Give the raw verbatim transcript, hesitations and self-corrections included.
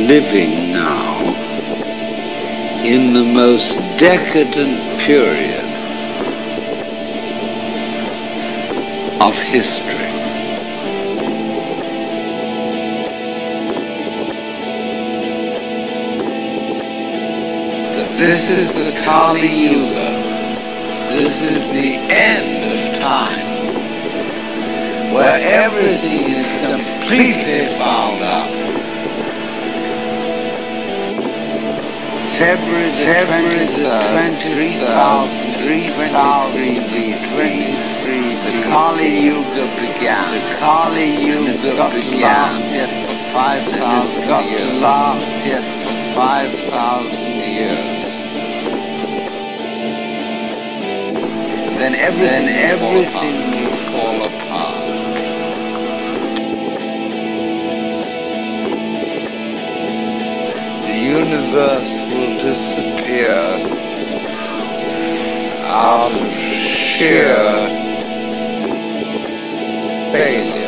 living now in the most decadent period of history. That this is the Kali Yuga. This is the end of time, where everything is completely fouled up. February the twenty-third, three thousand twenty-three, the Kali Yuga began. The Kali Yuga began for five thousand years. Got to last yet for five thousand years. Then everything, then everything will fall apart. The universe will disappear out of sheer failure.